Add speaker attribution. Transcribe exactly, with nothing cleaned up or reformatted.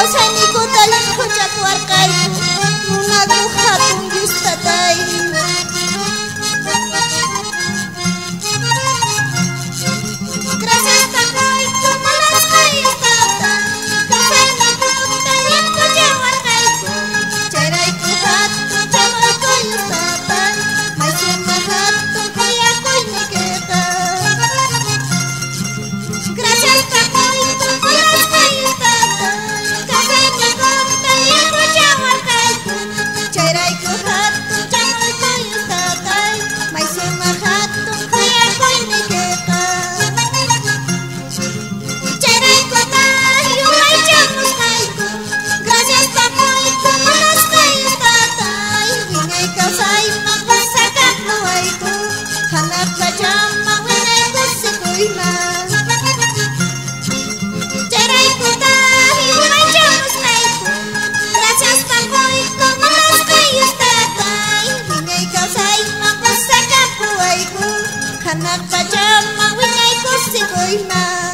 Speaker 1: kawsayniku talin huchak warkayku nunaku hatun yustatay gracias takayku manasqay tata kawsayniku talin huchak warkayku chayrayku hatun chamayku yustatay maysuma hatun kuyakuynikita gracias takayku manasqay tata kawsayniku talin huchak warkayku chayrayku hatun chamayku yustatay maysuma hatun kuyakuynikita chayrayku yuhay chamusqayku gracias takayku manasqay tatay wiñay kawsayman pasakaqluwayku hanaq pachaman wiñay kusikuyman chayrayku yuhay chamusqayku gracias takayku manasqay tatay wiñay kawsayman pasakaqluwayku hanaq pachaman wiñay kusikuyman